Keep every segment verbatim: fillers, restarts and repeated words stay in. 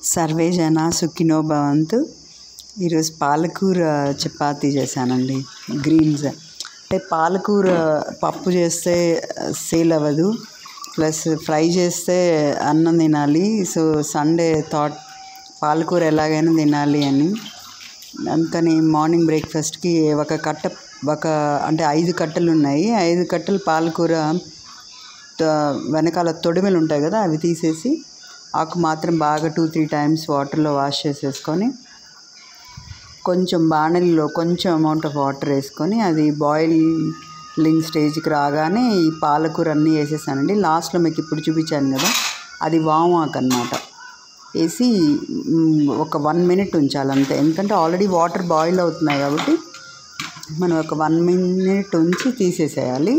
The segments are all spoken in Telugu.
సర్వే జన సుఖినో భవంతు. ఈరోజు పాలకూర చపాతీ చేశానండి. గ్రీన్స్ అంటే పాలకూర పప్పు చేస్తే సేల్ అవ్వదు, ప్లస్ ఫ్రై చేస్తే అన్నం తినాలి. సో సండే థాట్ పాలకూర ఎలాగైనా తినాలి అని, అందుకని మార్నింగ్ బ్రేక్ఫాస్ట్కి ఒక కట్ట ఒక అంటే ఐదు కట్టలు ఉన్నాయి. ఐదు కట్టలు పాలకూర వెనకాల తొడిమెలు ఉంటాయి కదా, అవి తీసేసి ఆకు మాత్రం బాగా టూ త్రీ టైమ్స్ వాటర్లో వాష్ చేసేసుకొని కొంచెం బాణలిలో కొంచెం అమౌంట్ ఆఫ్ వాటర్ వేసుకొని అది బాయిలింగ్ స్టేజ్కి రాగానే ఈ పాలకూర అన్నీ వేసేసానండి. లాస్ట్లో మీకు ఇప్పుడు చూపించాను కదా, అది వాము ఆకు అన్నమాట. వేసి ఒక వన్ మినిట్ ఉంచాలి అంతే, ఎందుకంటే ఆల్రెడీ వాటర్ బాయిల్ అవుతున్నాయి కాబట్టి మనం ఒక వన్ మినిట్ ఉంచి తీసేసేయాలి.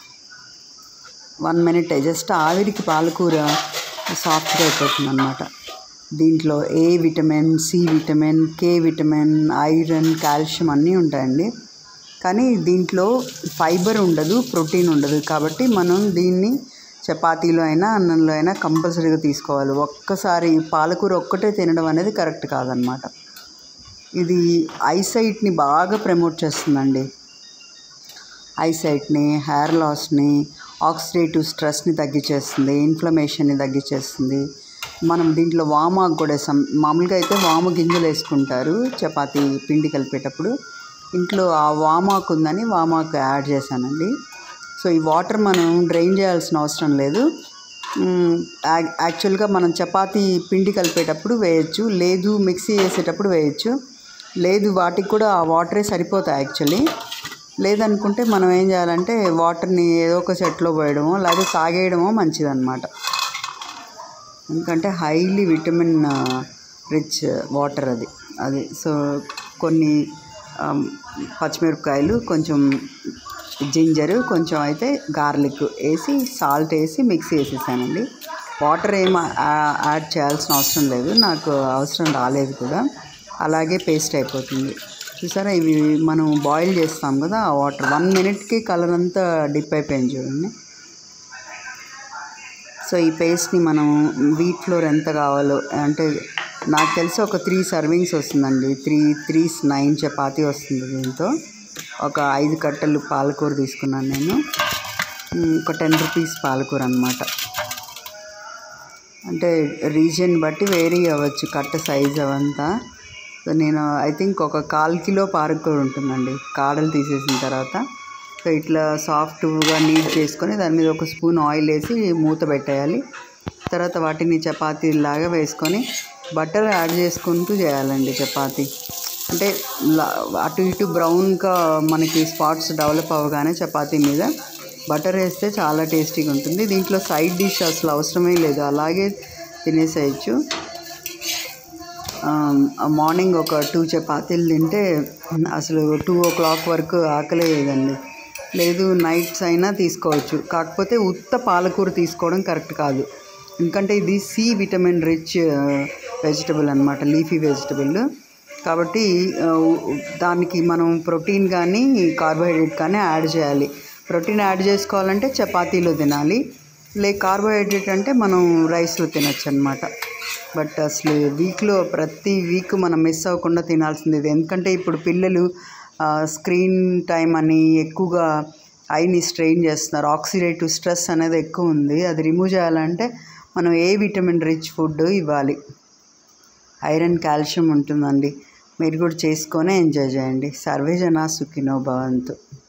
వన్ మినిట్ జస్ట్ ఆవిరికి పాలకూర సాఫ్ట్గా అయిపోతుంది అన్నమాట. దీంట్లో A vitamin, C vitamin, K vitamin, iron, calcium అన్నీ ఉంటాయండి. కానీ దీంట్లో ఫైబర్ ఉండదు, ప్రోటీన్ ఉండదు. కాబట్టి మనం దీన్ని చపాతీలో అయినా అన్నంలో అయినా కంపల్సరీగా తీసుకోవాలి. ఒక్కసారి పాలకూర ఒక్కటే తినడం అనేది కరెక్ట్ కాదనమాట. ఇది ఐసైట్ని బాగా ప్రమోట్ చేస్తుందండి. ఐసైట్ని, హెయిర్ లాస్ని, ఆక్సిడేటివ్ స్ట్రెస్ని తగ్గించేస్తుంది, ఇన్ఫ్లమేషన్ని తగ్గించేస్తుంది. మనం దీంట్లో వామాకు కూడా వేసాం. మామూలుగా అయితే వాము గింజలు వేసుకుంటారు చపాతీ పిండి కలిపేటప్పుడు. ఇంట్లో ఆ వామాకు ఉందని వామాకు యాడ్ చేశానండి. సో ఈ వాటర్ మనం డ్రైన్ చేయాల్సిన అవసరం లేదు. యాక్చువల్గా మనం చపాతీ పిండి కలిపేటప్పుడు వేయచ్చు, లేదు మిక్సీ చేసేటప్పుడు వేయచ్చు, లేదు వాటికి కూడా ఆ వాటరే సరిపోతాయి యాక్చువల్లీ. లేదనుకుంటే మనం ఏం చేయాలంటే వాటర్ని ఏదో ఒక సెట్లో పోయడమో లేదా తాగేయడమో మంచిదన్నమాట. ఎందుకంటే హైలీ విటమిన్ రిచ్ వాటర్ అది అది సో కొన్ని పచ్చిమిరపకాయలు, కొంచెం జింజరు, కొంచెం అయితే గార్లిక్ వేసి సాల్ట్ వేసి మిక్సీ వేసేసానండి. వాటర్ ఏం యాడ్ చేయాల్సిన అవసరం లేదు, నాకు అవసరం రాలేదు కూడా, అలాగే పేస్ట్ అయిపోతుంది. చూసారా, ఇవి మనం బాయిల్ చేస్తాం కదా, ఆ వాటర్ వన్ మినిట్కి కలర్ అంతా డిప్ అయిపోయింది చూడండి. సో ఈ పేస్ట్ని మనం వీట్ ఫ్లోర్ ఎంత కావాలో, అంటే నాకు తెలిసి ఒక త్రీ సర్వింగ్స్ వస్తుందండి. త్రీ త్రీస్ నైన్ చపాతీ వస్తుంది. దీంతో ఒక ఐదు కట్టలు పాలకూర తీసుకున్నాను నేను. ఒక టెన్ రూపీస్ పాలకూర అనమాట. అంటే రీజియన్ బట్టి వేరీ అవ్వచ్చు కట్ట సైజ్ అవంతా. సో నేను ఐ థింక్ ఒక కాల్ కిలో పాలకూర ఉంటుందండి కాడలు తీసేసిన తర్వాత. సో ఇట్లా సాఫ్ట్గా నీట్ చేసుకొని దాని మీద ఒక స్పూన్ ఆయిల్ వేసి మూత పెట్టేయాలి. తర్వాత వాటిని చపాతీలాగా వేసుకొని బటర్ యాడ్ చేసుకుంటూ చేయాలండి చపాతీ. అంటే అటు ఇటు బ్రౌన్గా మనకి స్పాట్స్ డెవలప్ అవ్వగానే చపాతీ మీద బటర్ వేస్తే చాలా టేస్టీగా ఉంటుంది. దీంట్లో సైడ్ డిష్ అసలు అవసరమే లేదు, అలాగే తినేసేయచ్చు. మార్నింగ్ ఒక టూ చపాతీలు తింటే అసలు టూ ఓ క్లాక్ వరకు ఆకలేదండి. లేదు నైట్స్ అయినా తీసుకోవచ్చు, కాకపోతే ఉత్త పాలకూర తీసుకోవడం కరెక్ట్ కాదు. ఎందుకంటే ఇది సి విటమిన్ రిచ్ వెజిటబుల్ అనమాట, లీఫీ వెజిటబుల్. కాబట్టి దానికి మనం ప్రోటీన్ కానీ కార్బోహైడ్రేట్ కానీ యాడ్ చేయాలి. ప్రోటీన్ యాడ్ చేసుకోవాలంటే చపాతీలో తినాలి, లే కార్బోహైడ్రేట్ అంటే మనం రైస్లో తినచ్చు అనమాట. బట్ అసలు వీక్లో ప్రతి వీక్ మనం మిస్ అవ్వకుండా తినాల్సింది ఇది. ఎందుకంటే ఇప్పుడు పిల్లలు స్క్రీన్ టైం అని ఎక్కువగా ఐని స్ట్రెయిన్ చేస్తున్నారు, ఆక్సిడేటివ్ స్ట్రెస్ అనేది ఎక్కువ ఉంది. అది రిమూవ్ చేయాలంటే మనం ఏ విటమిన్ రిచ్ ఫుడ్ ఇవ్వాలి. ఐరన్, కాల్షియం ఉంటుందండి. మీరు కూడా చేసుకొని ఎంజాయ్ చేయండి. సర్వే జన సుఖినో భవంతు.